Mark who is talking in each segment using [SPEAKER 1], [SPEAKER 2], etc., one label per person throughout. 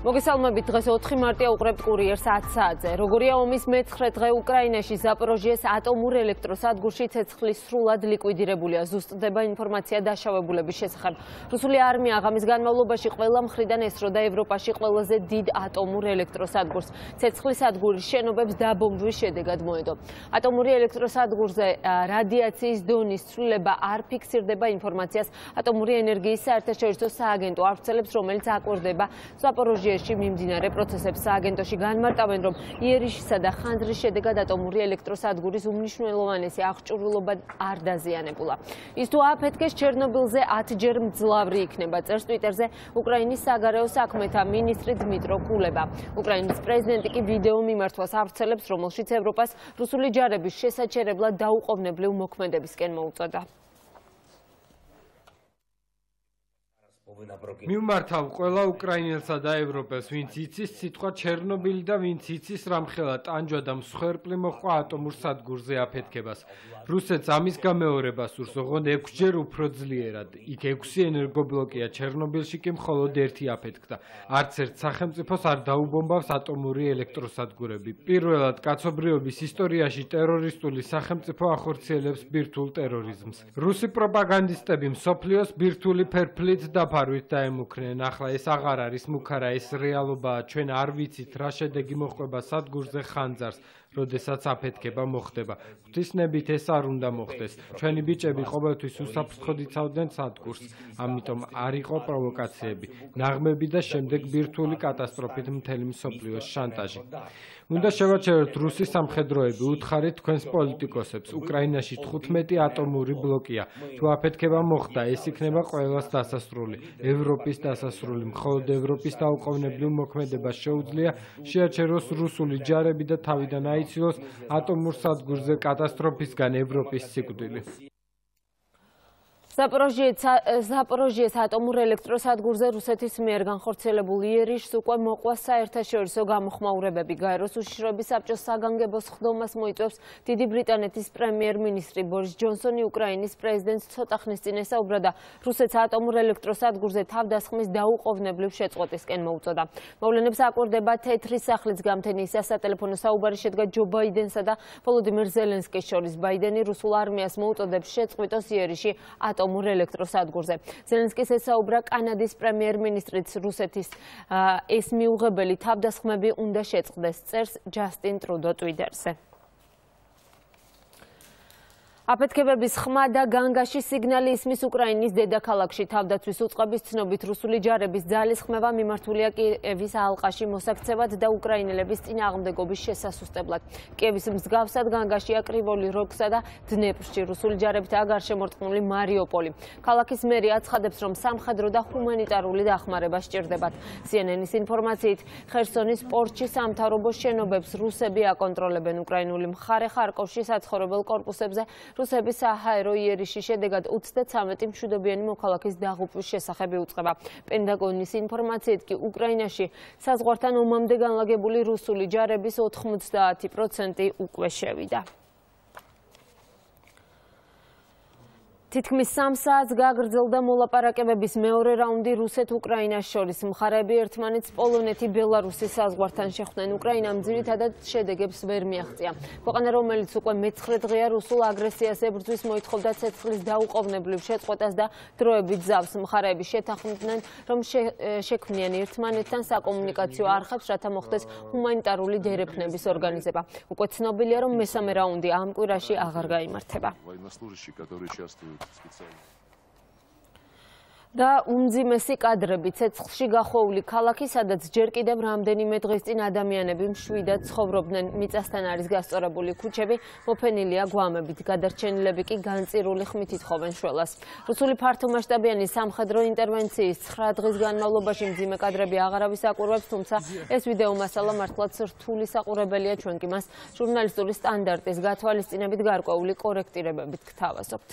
[SPEAKER 1] მოგესალმებით, დღეს 4 მარტია უყურებთ კურიერს 10 საათზე. როგორია ომის მე-9 დღე უკრაინაში ზაპოროჟიეს ატომურ ელექტროსადგურში ცეცხლი სრულად ლიკვიდირებულია. ზუსტდება ინფორმაცია დაშავებულების შესახებ. რუსული არმია ღამის განმავლობაში ყველა მხრიდან ესროდა ევროპაში ყველაზე დიდ ატომურ ელექტროსადგურს. ცეცხლის სადგურის შენობებს დაბომბვის შედეგად მოედო. ატომური ელექტროსადგურზე რადიაციის დონის ცვლილება არ ფიქსირდება ინფორმაციას ატომური ენერგიის საერთაშორისო სააგენტო ავრცელებს, რომელიც აკვირდება ზაპოროჟიეში მიმდინარე პროცესებს. სააგენტოში განმარტავენ, რომ იერიშისა და ხანძრის შედეგად ატომური ელექტროსადგურის უმნიშვნელოვანესი აღჭურვილობა არ დაზიანებულა. ის თუ აფეთქეს ჩერნობილზე 10-ჯერ მძლავრი იქნება, წერს ტვიტერზე უკრაინის საგარეო საქმეთა მინისტრი დმიტრო კულება. უკრაინის პრეზიდენტი კი ვიდეო მიმართვას ავრცელებს, რომელშიც ევროპას რუსული ჯარების შესაჩერებლად დაუყოვნებლივ მოქმედებისკენ მოუწოდა.
[SPEAKER 2] მივმართავ ყველა უკრაინელსა და ევროპელს, ვინც იცის სიტყვა ჩერნობილი და ვინც იცის რამხელა ტანჯვა და მსხვერპლი მოჰყვა ატომურ სადგურზე აფეთქებას. რუსეთს ამის გამეორება სურს, ოღონდ 6-ჯერ უფრო ძლიერად. იქ 6 ენერგობლოკია, ჩერნობილში კი მხოლოდ 1 აფეთქდა. არც ერთ სახელმწიფოს არ დაუბომბავს ატომური ელექტროსადგურები. პირველად კაცობრიობის ისტორიაში ტერორისტული სახელმწიფო ახორციელებს ბირთვულ ტერორიზმს. რუსი პროპაგანდისტები მსოფლიოს ბირთვული ფერფლით დაფარვით დაემუქრნენ. ახლა ეს აღარ არის მუქარა, ეს რეალობაა. ჩვენ არ ვიცით რა შედეგი მოჰყვება სადგურზე ხანძარს, როდესაც აფეთქება მოხდება. ღვთისნებით ეს არ უნდა მოხდეს. ჩვენი ბიჭები ყოველთვის უსაფრთხოდ იცავდნენ სადგურს, ამიტომ არ იყო პროვოკაციები, ნაღმები და შემდეგ ბირთვული კატასტროფით მთელი მსოფლიოს შანტაჟი. უნდა შევაჩეროთ რუსი სამხედროები, უთხარით თქვენს პოლიტიკოსებს. უკრაინაში 15 ატომური ბლოკია. თუ აფეთქება მოხდა, ეს იქნება ყველას დასასრული, ევროპის დასასრული. მხოლოდ ევროპის დაუყოვნებლივ მოქმედებას შეუძლია შეაჩეროს რუსული ჯარები და თავიდან აიცილოს ატომურ სადგურზე კატასტროფისგან ევროპის სიკვდილი.
[SPEAKER 1] ზაპოროჟიეს ატომურ ელექტროსადგურზე რუსეთის მიერ განხორციელებულ იერიშს უკვე მოყვა საერთაშორისო გამოხმაურებები. გაეროს უშიშროების საბჭოს საგანგებო სხდომას მოიწვევს დიდი ბრიტანეთის პრემიერ-მინისტრი ბორის ჯონსონი. უკრაინის პრეზიდენტს ცოტა ხნის წინ ესაუბრა და რუსეთს ატომურ ელექტროსადგურზე თავდასხმის დაუყოვნებლივ შეწყვეტისკენ მოუწოდა. მოვლენებს აკვირდება თეთრი სახლის გამთენი სატელეფონო საუბარი შედგა ჯო ბაიდენსა და ვოლოდიმირ ზელენსკის შორის. ბაიდენი რუსულ არმიას მოუწოდებს შეწყვიტოს იერიში ატომურ ელექტროსადგურზე. ზელენსკის ესაუბრა კანადის პრემიერ-მინისტრიც რუსეთის ეს მიუღებელი თავდასხმები უნდა შეწყდეს, წერს ჯასტინ ტრუდო ტვიტერზე. აფეთქებების ხმა და განგაში სიგნალი ისმის უკრაინის დედაქალაქში. თავდაცვის უწყების ცნობით რუსული ჯარების ძალისხმევა მიმართულია კიევის ალყაში მოსაქცევად და უკრაინელების წინააღმდეგობის შესასუსტებლად. კიევის მსგავსად განგაშია კრივოლი როგსა და დნეპრში რუსული ჯარებითაა გარშემორტყმული მარიუპოლი. ქალაქის მერი აცხადებს, რომ სამხედრო და ჰუმანიტარული დახმარება სჭირდებათ. CNN-ის ინფორმაციით, ხერსონის პორტში სამთავრობო შენობებს რუსები აკონტროლებენ. უკრაინული მხარე ხარკოვში საცხოვრებელ კორპუსებზე რუსების საჰაერო იერიშის შედეგად 33 მშვიდობიანი მოქალაქის დაღუპვის შესახები უწყება. პენტაგონის ინფორმაციით კი უკრაინაში საზღვართან ომამდე განლაგებული რუსული ჯარების 90% უკვე შევიდა. თითქმის 3 საათს გაგრძელდა მოლაპარაკებების მეორე რაუნდი რუსეთ-უკრაინას შორის. მხარეები ერთმანეთს პოლონეთი, ბელარუსის საზღვართან შეხვდნენ. უკრაინამ ძირითადად შედეგებს ვერ მიაღწია. ქვეყანა, რომელიც უკვე მე-9 დღეა რუსულ აგრესიას ებრძვის, მოითხოვდა ცეცხლის დაუყოვნებლივ შეწყვეტას და დროებით ზავს. მხარეები შეთანხმდნენ, რომ შექმნიან ერთმანეთთან საკომუნიკაციო არხებს, რათა მოხდეს ჰუმანიტარული დერეფნების ორგანიზება. უკვე ცნობილია, რომ მესამე რაუნდი ამ კვირაში აღარ გაიმართება. და უმძიმესი კადრები ცეცხლში გახვეული ქალაქი, სადაც ჯერ კიდევ რამდენიმე დღის წინ ადამიანები მშვიდად ცხოვრობდნენ. მიწასთან არის გასწორებული ქუჩები, მოფენილია გვამებით. გადარჩენილები კი განწირული ხმით ითხოვენ შველას. რუსული ფართომასშტაბიანი სამხედრო ინტერვენციის 9 დღის განმავლობაში მძიმე კადრები აღარავის აკვირვებს, თუმცა ეს ვიდეო მასალა მართლაც რთული საყურებელია. ჩვენ კი მას ჟურნალისტური სტანდარტის გათვალისწინებით გარკვეული კორექტირებებით გთავაზობთ.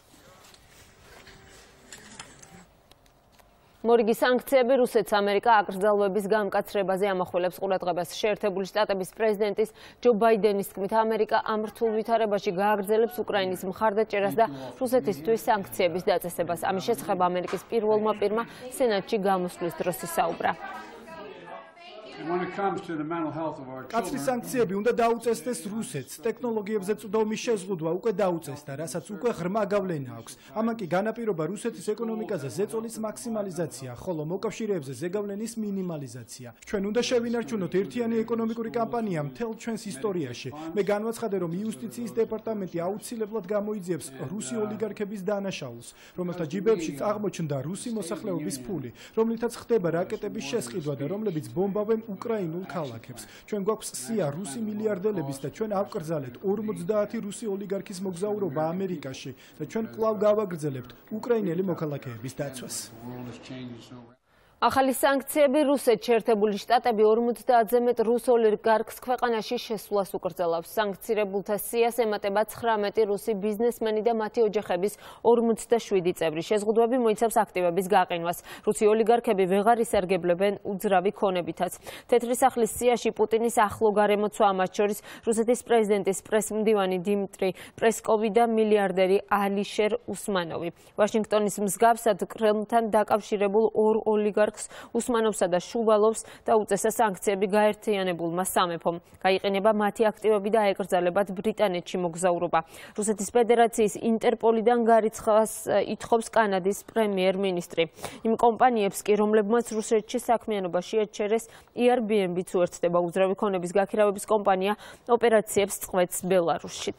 [SPEAKER 1] მორიგი სანქციები რუსეთს ამერიკა აკრძალვების გამკაცრებაზე ამახვილებს ყურადღებას. შეერთებული შტატების პრეზიდენტის ჯო ბაიდენის თქმით, ამერიკა ამ რთულ ვითარებაში გააგრძელებს უკრაინის მხარდაჭერას და რუსეთისთვის სანქციების დაწესებას. ამის შესახებ ამერიკის პირველმა პირმა სენატში გამოსვლის დროს ისაუბრა.
[SPEAKER 3] კაცრი სანქციები უნდა დაუწესდეს რუსეთს. ტექნოლოგიებზე წვდომის შეზღუდვა უკვე დაუწესდა, რასაც უკვე ღრმა გავლენა აქვს. ამან კი განაპირობა რუსეთის ეკონომიკაზე ზეწოლის მაქსიმალიზაცია, ხოლო მოკავშირეებზე ზეგავლენის მინიმალიზაცია. ჩვენ უნდა შევინარჩუნოთ ერთიანი ეკონომიკური კამპანია მთელ ჩვენს ისტორიაში. მე განვაცხადე, რომ იუსტიციის დეპარტამენტი აუცილებლად გამოიძიებს რუსი ოლიგარქების დანაშაულს, რომელთა ჯიბებშიც აღმოჩნდა რუსი მოსახლეობის ფული, რომლითაც ხდება რაკეტების შესყიდვა და რომლებიც ბომბავენ უკრაინულ ქალაქებს. ჩვენ გვაქვს სია რუსი მილიარდელების და ჩვენ ავკრძალეთ 50 რუსი ოლიგარქის მოგზაურობა ამერიკაში და ჩვენ კვლავ გავაგრძელებთ უკრაინელი მოქალაქეების დაცვას.
[SPEAKER 1] ახალი სანქციები რუსეთში ერთებული შტატები 50-ზე მეტ რუს ოლიგარქს ქვეყანაში შესვლას უკრძალავს. სანქცირებულთა სიას ემატება 19 რუსი ბიზნესმენი და მათი ოჯახების 47 წევრი. შეზღუდვები მოიცავს აქტივების გაყინვას. რუსი ოლიგარქები ვეღარ ისარგებლებენ უძრავი ქონებითაც. თეთრი სახლის სიაში პუტინის ახლო გარემოცვა, მათ შორის რუსეთის პრეზიდენტის პრესმდივანი დიმიტრი პრესკოვი და მილიარდერი ალიშერ უსმანოვი. ვაშინგტონის მსგავსად კრემლთან დაკავშირებულ ორ ოლიგარქს უსმანოვსა და შუვალოვს დაუწესა სანქციები გაერთიანებულმა სამეფომ. გაიყენება მათი აქტივები და აეკრძალებათ ბრიტანეთში მოგზაურობა. რუსეთის ფედერაციის ინტერპოლიდან გარიცხებას ითხოვს კანადის პრემიერ-მინისტრი. იმ კომპანიებს კი, რომლებმაც რუსეთში საქმიანობა შეაჩერეს, Airbnb-ც უერთდება. უძრავი ქონების გაქირავების კომპანია ოპერაციებს წყვეტს ბელარუსშიც.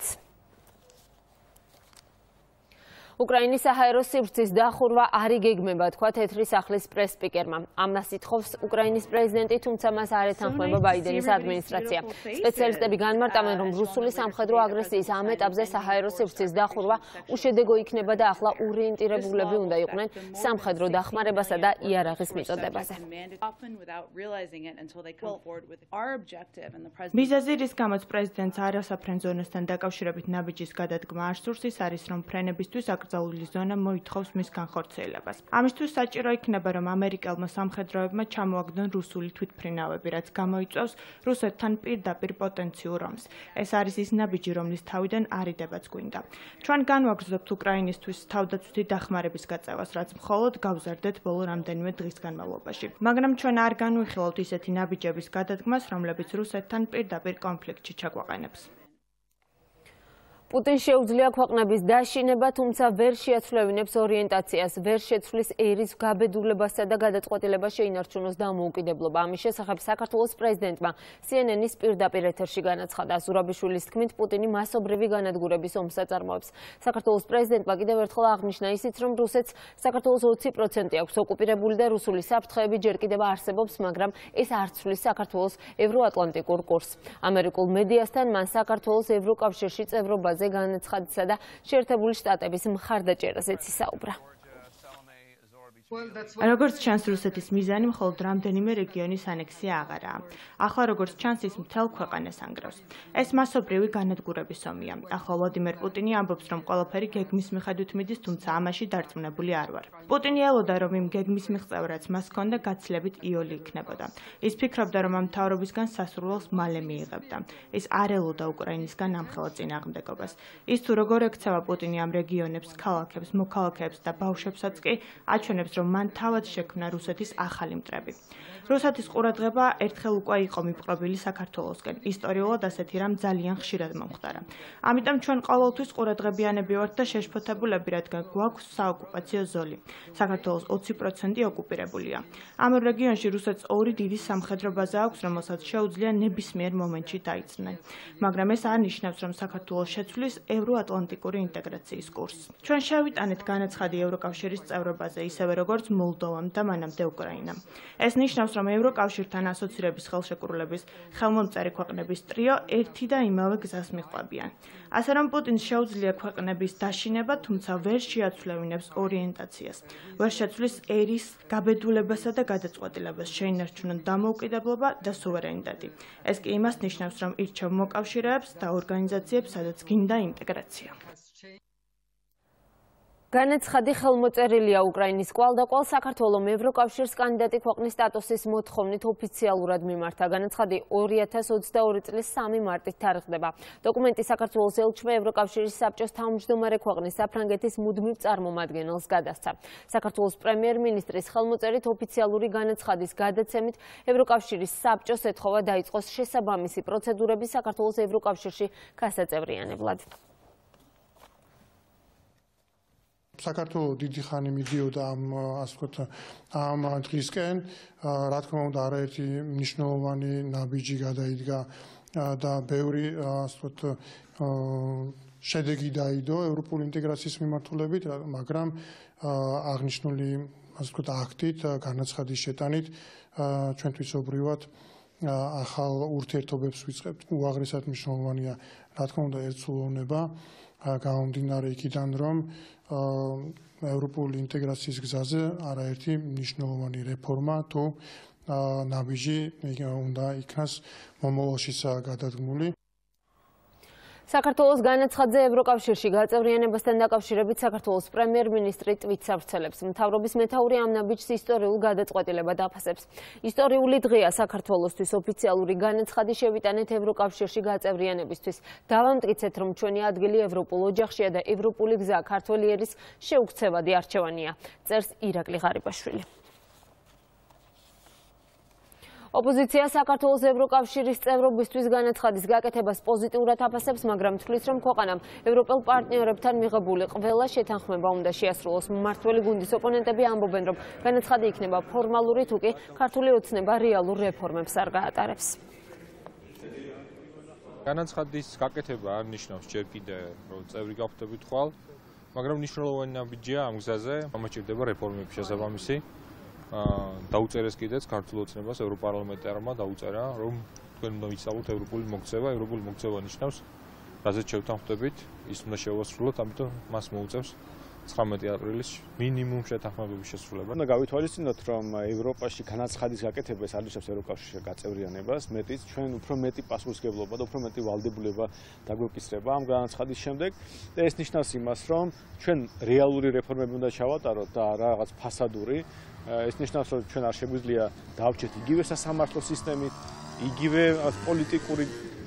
[SPEAKER 1] უკრაინის საჰაერო სივრცის დახურვა არ იგეგმება, თქვა თეთრი სახლის პრეს-სპიკერმა. ამას ითხოვს უკრაინის პრეზიდენტი, თუმცა მას არ ეთანხმება ბაიდენის ადმინისტრაცია. სპეციალისტები განმარტავენ, რომ რუსული სამხედრო აგრესიის ამ ეტაპზე საჰაერო სივრცის დახურვა უშედეგო იქნება და ახლა ორიენტირებულები უნდა იყვნენ სამხედრო დახმარებასა და იარაღის მიწოდებაზე.
[SPEAKER 4] მიზეზი, რის გამოც პრეზიდენტს არასაფრენ ზონასთან დაკავშირებით ნაბიჯის გადადგმა არ სურს, ის არის, რომ ფრენებისთვის აკრძალული ზონა მოითხოვს მის განხორციელებას. ამისთვის საჭირო იქნება, რომ ამერიკელმა სამხედროებმა ჩამოაგდონ რუსული თვითმფრინავები, რაც გამოიწვევს რუსეთთან პირდაპირ პოტენციურ ომს. ეს არის ის ნაბიჯი, რომლის თავიდან არიდებაც გვინდა. ჩვენ განვაგრძობთ უკრაინისთვის თავდაცვითი დახმარების გაწევას, რაც მხოლოდ გავზარდეთ ბოლო რამდენიმე დღის განმავლობაში. მაგრამ ჩვენ არ განვიხილავთ ისეთი ნაბიჯების გადადგმას, რომლებიც რუსეთთან პირდაპირ კონფლიქტში ჩაგვაყენებს.
[SPEAKER 1] პუტინს შეუძლია ქვეყნების დაშინება, თუმცა ვერ შეაცვლევინებს ორიენტაციას, ვერ შეცვლის ერის გაბედულებასა და გადაწყვეტილებას შეინარჩუნოს დამოუკიდებლობა. ამის შესახებ საქართველოს პრეზიდენტმა CNN-ის პირდაპირ ეთერში განაცხადა. ზურაბიშვილის თქმით, პუტინი მასობრივი განადგურების ომს აწარმოებს. საქართველოს პრეზიდენტმა კიდევ ერთხელ აღნიშნა ისიც, რომ რუსეთს საქართველოს 20% აქვს ოკუპირებული და რუსული საფრთხეები ჯერ კიდევ არსებობს, მაგრამ ეს არ ცვლის საქართველოს ევროატლანტიკურ კურსს. ამერიკულ მედიასთან მან საქართველოს ევროკავშირში წევრობა განაცხადისა და შეერთებული შტატების მხარდაჭერაზეც ისაუბრა.
[SPEAKER 4] როგორც ჩანს, რუსეთის მიზანი მხოლოდ რამდენიმე რეგიონის ანექსია აღარაა. ახლა როგორც ჩანს, ის მთელ ქვეყანას ანგრევს. ეს მასობრივი განადგურების ომია. ახლა ვლადიმერ პუტინი ამბობს, რომ ყველაფერი გეგმის მიხედვით მიდის, თუმცა ამაში დარწმუნებული არ ვარ. პუტინი ელოდა, რომ იმ გეგმის მიღწევა, რაც მას ჰქონდა, გაცილებით იოლი იქნებოდა. ის ფიქრობდა, რომ ამ მთავრობისგან სასურველს მალე მიიღებდა. ის არ ელოდა უკრაინისგან ამხელა წინააღმდეგობას. ის თუ როგორ ექცევა პუტინი ამ რეგიონებს, ქალაქებს, მოქალაქეებს და ბავშვებსაც კი აჩვენებს, რომ მან თავად შექმნა რუსეთის ახალი მტრები. რუსეთის ყურადღება ერთხელ უკვე იყო მიპყრობილი საქართველოსკენ. ისტორიულად ასეთი რამ ძალიან ხშირად მომხდარა. ამიტომ ჩვენ ყოველთვის ყურადღებიანები ვართ და შეშფოთებულები, რადგან გვაქვს საოკუპაციო ზოლი. საქართველოს 20% ოკუპირებულია. ამ რეგიონში რუსეთს ორი დიდი სამხედრო ბაზა აქვს, რომელსაც შეუძლია ნებისმიერ მომენტში დაიცნონ. მაგრამ ეს არ ნიშნავს, რომ საქართველოს შეცვლის ევროატლანტიკური ინტეგრაციის კურსს. ჩვენ შევიტანეთ განაცხადი ევროკავშირის წევრობაზე, ისევე როგორც მოლდოვამ და მანამდე უკრაინამ. ეს ნიშნავს, რომ ევროკავშირთან ასოცირების ხელშეკრულების ხელმომწერი ქვეყნების ტრიო ერთი და იმავე გზას მიჰყვებიან. ასე რომ პუტინს შეუძლია ქვეყნების დაშინება, თუმცა ვერ შეაცვლევინებს ორიენტაციას. ვერ შეცვლის ერის გაბედულებასა და გადაწყვეტილებას, შეინარჩუნონ დამოუკიდებლობა და სუვერენიტეტი. ეს კი იმას ნიშნავს, რომ ირჩევ მოკავშირეებს და ორგანიზაციებს, სადაც გინდა ინტეგრაცია.
[SPEAKER 1] განაცხადი ხელმოწერილია უკრაინის კვალდაკვალ საქართველოს ევროკავშირის კანდიდატი ქვეყნის სტატუსის მოთხოვნით ოფიციალურად მიმართა. განაცხადი 2022 წლის 3 მარტით თარიღდება. დოკუმენტი საქართველოს ელჩმა ევროკავშირის საბჭოს თავმჯდომარე ქვეყნის საფრანგეთის მუდმივ წარმომადგენელს გადასცა. საქართველოს პრემიერ-მინისტრის ხელმოწერით ოფიციალური განაცხადის გადაცემით ევროკავშირის საბჭოს ეთხოვა დაიწყოს შესაბამისი პროცედურები საქართველოს ევროკავშირში გასაწევრიანებლად.
[SPEAKER 5] საქართველოს დიდი ხანი მიდიოდა ამ დღისკენ, რა თქმა უნდა, არაერთი მნიშვნელოვანი ნაბიჯი გადაიდგა და ბევრი შედეგი დაიდო ევროპული ინტეგრაციის მიმართულებით, მაგრამ აღნიშნული აქტით, განაცხადის შეტანით ჩვენ თვითსობრივად ახალ ურთიერთობებს ვიწყებთ. უაღრესად მნიშვნელოვანია, რა თქმა უნდა, ერთსულოვნება, გამომდინარე იქიდან, რომ ევროპული ინტეგრაციის გზაზე არაერთი მნიშვნელოვანი რეფორმა თუ ნაბიჯი უნდა იქნას მომავალშიც გადადგმული.
[SPEAKER 1] საქართველოს განაცხადზე ევროკავშირში გაწევრიანებასთან დაკავშირებით საქართველოს პრემიერ-მინისტრი ტვიტს ავრცელებს. მთავრობის მეთაური ამ ნაბიჯს ისტორიულ გადაწყვეტილებად აფასებს. ისტორიული დღეა საქართველოსთვის ოფიციალური განაცხადი შევიტანეთ ევროკავშირში გაწევრიანებისთვის. დავამტკიცეთ, რომ ჩვენი ადგილი ევროპულ ოჯახშია და ევროპული გზა ქართველი ერის შეუქცევადი არჩევანია. წერს ირაკლი ღარიბაშვილი. ოპოზიცია საქართველოს ევროკავშირის წევრობისთვის განაცხადის გაკეთებას პოზიტიურად აფასებს, მაგრამ თვლის, რომ ქვეყანამ ევროპელ პარტნიორებთან მიღებული ყველა შეთანხმება უნდა შეასრულოს. მმართველი გუნდის ოპონენტები ამბობენ, რომ განაცხადი იქნება ფორმალური, თუკი ქართული ოცნება რეალურ რეფორმებს არ გაატარებს.
[SPEAKER 6] განაცხადის გაკეთება არ ნიშნავს ჯერ კიდე, რომ წევრი გავხდებით ხვალ, მაგრამ მნიშვნელოვანი ნაბიჯია ამ გზაზე, ამაჩერდება რეფორმების შესაბამისი. დაუწერეს კიდეც ქართულ ოცნებას ევროპარლამენტარმა დაუწერა, რომ თქვენ უნდა ვისწავლოთ ევროპული მოქცევა. ევროპული მოქცევა ნიშნავს, რაზეც შევთანხმდებით, ის უნდა შევასრულოთ, ამიტომ მას მოუწევს 19 აპრილის მინიმუმ შეთანხმებების შესრულება.
[SPEAKER 7] უნდა გავითვალისწინოთ, რომ ევროპაში განაცხადის გაკეთება არ ნიშნავს ევროკავშირში გაწევრიანებას, მეტიც ჩვენ უფრო მეტი პასუხისმგებლობა და უფრო მეტი ვალდებულება დაგვეკისრება ამ განაცხადის შემდეგ. ეს ნიშნავს იმას, რომ ჩვენ რეალური რეფორმები უნდა ჩავატაროთ და რაღაც ფასადური. ეს ნიშნავს, რომ ჩვენ არ შეგვიძლია დავჭეთ იგივე სასამართლო სისტემით, იგივე პოლიტიკური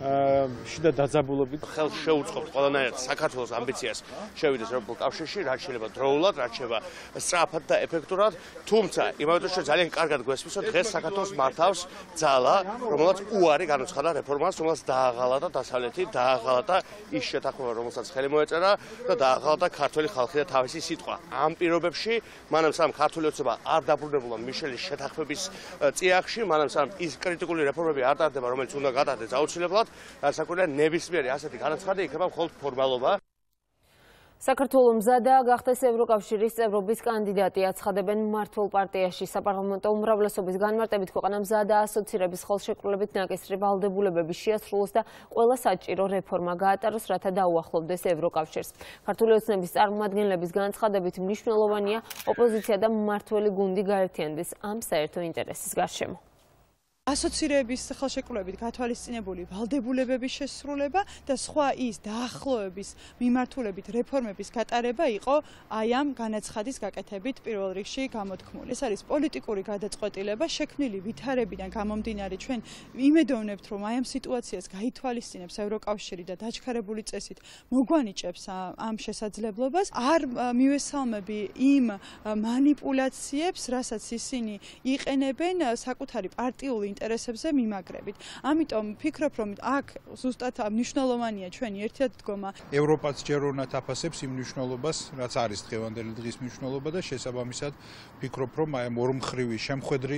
[SPEAKER 7] შიდა დაძაბულობით.
[SPEAKER 8] ხელს შეუწყობთ ყველანაირად საქართველოს ამბიციას შევიდეს ევროპულ კავშირში, რაც შეიძლება დროულად, რაც შეიძლება სწრაფად და ეფექტურად, თუმცა იმავე დროს ძალიან კარგად გვესმის, რომ დღეს საქართველოს მართავს ძალა, რომელსაც უარი განუცხადა რეფორმას, რომელსაც დააღალატა დასავლეთი, დააღალატა ის შეთანხმება, რომელსაც ხელი მოეწერა და დააღალატა ქართველი ხალხი და თავისი სიტყვა. ამ პირობებში, მანამ სამ ქართული ოცნება არ დაბრუნებულა მიშელის შეთანხმების წიაღში, მანამ სამ ის კრიტიკული რეფორმები არ ტარდება, რომელიც უნდა გატარდეს აუცილებლად. Საკუთარ ნებისმიერი ასეთი განაცხადი იქნება მხოლოდ ფორმალობა.
[SPEAKER 1] საქართველოს მზადაა გახდეს ევროკავშირის წევრობის კანდიდატი, აცხადებენ მმართველ პარტიაში. საპარლამენტო უმრავლესობის განმარტებით ქვეყანა მზადაა ასოცირების ხელშეკრულებით ნაკისრი ვალდებულებების შეასრულოს და ყველა საჭირო რეფორმა გაატაროს, რათა დაუახლოვდეს ევროკავშირს. ქართული ოცნების წარმომადგენლების განცხადებით მნიშვნელოვანია ოპოზიცია და მმართველი გუნდი გაერთიანდეს ამ საერთო ინტერესის გარშემო.
[SPEAKER 9] ასოცირების ხელშეკრულებით გათვალისწინებული ვალდებულებების შესრულება და სხვა ის დაახლოების მიმართულებით რეფორმების გატარება იყო აი ამ განაცხადის გაკეთებით პირველ რიგში გამოთქმული. ეს არის პოლიტიკური გადაწყვეტილება, შექმნილი ვითარებიდან გამომდინარე ჩვენ იმედოვნებთ, რომ აი ამ სიტუაციას გაითვალისწინებს ევროკავშირი და დაჩქარებული წესით მოგვანიჭებს ამ შესაძლებლობას. არ მივესალმები იმ მანიპულაციებს, რასაც ისინი იყენებენ საკუთარი პარტიული ინტერესებზე მიმაგრებით. ამიტომ ვფიქრობ, რომ აქ ზუსტად მნიშვნელოვანია ჩვენი ერთადდგომა.
[SPEAKER 10] ევროპაც ჯერ უნდა აფასებს იმ მნიშვნელობას, რაც არის დღევანდელი დღის მნიშვნელობა და შესაბამისად ვფიქრობ, რომ აი ორმხრივი შემხედრი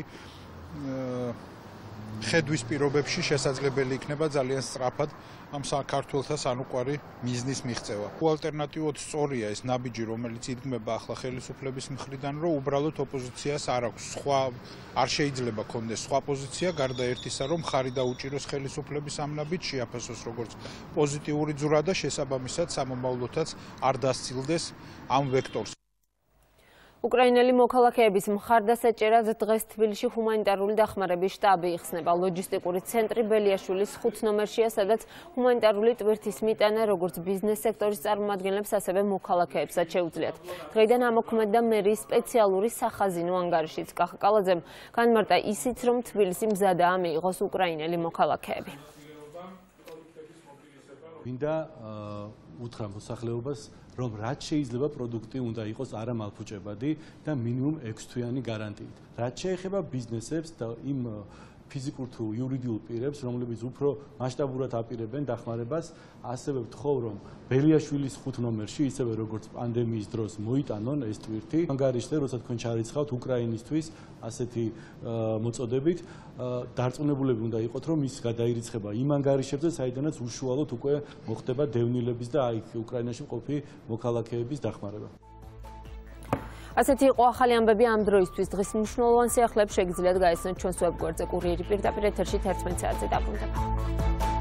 [SPEAKER 10] ხედვის პირობებში შესაძლებელი იქნება ძალიან სწრაფად ამ საქართველთა სანუკვარი მიზნის მიღწევა. ალტერნატივად სწორია ეს ნაბიჯი, რომელიც იდგმება ახლა ხელისუფლების მხრიდან, რომ უბრალოდ ოპოზიციას არ აქვს არ შეიძლება კონდეს სხვა პოზიცია, გარდა ერთისა, რომ ხარი დაუჭიროს ხელისუფლების ამ ნაბიჯში, აფასოს როგორც პოზიტიური ძვრა და შესაბამისად სამომავლოდაც არ დასცილდეს ამ ვექტორს.
[SPEAKER 1] უკრაინელი მოქალაქეების მხარდასაჭერად დღეს თბილისში ჰუმანიტარული დახმარების შტაბი იხსნება. ლოჯისტიკური ცენტრი ბელიაშვილის 5 ნომერშია, სადაც ჰუმანიტარული ტვირთის მიტანა როგორც ბიზნეს სექტორის წარმომადგენლებს, ასევე მოქალაქეებსაც შეუძლიათ. დღეიდან ამოქმედდა მერიის სპეციალური სახაზინო ანგარიშიც. კახა კალაძემ განმარტა ისიც, რომ თბილისი მზადაა მიიღოს უკრაინელი მოქალაქეები.
[SPEAKER 11] მინდა უთხრა მოსახლეობას, რომ რაც შეიძლება პროდუქტი უნდა იყოს არა მალფუჭებადი და მინიმუმ 6 თვიანი გარანტიით. რაც შეეხება ბიზნესებს და იმ ფიზიკურ თუ იურიდიულ პირებს, რომლებიც უფრო მასშტაბურად აპირებენ დახმარებას, ასევე ვთხოვ, რომ ბელიაშვილის 5 ნომერში, ისევე როგორც პანდემიის დროს მოიტანონ ეს ტვირთი. ანგარიშზე, როცა თქვენ ჩარიცხავთ უკრაინისთვის ასეთი მოწოდებით, დარწმუნებულები უნდა იყოთ, რომ ის გადაირიცხება იმ ანგარიშებზე, საიდანაც უშუალოდ უკვე მოხდება დევნილების და აი უკრაინაში მყოფი მოქალაქეების დახმარება.
[SPEAKER 1] ასეთი იყო ახალი ამბები ამ დროისთვის. დღის მნიშვნელოვან სიახლეებს შეგიძლიათ გაიცნოთ ჩვენს ვებგვერდზე. კურიერი პირდაპირ ეთერში 11 საათზე დაბრუნდება.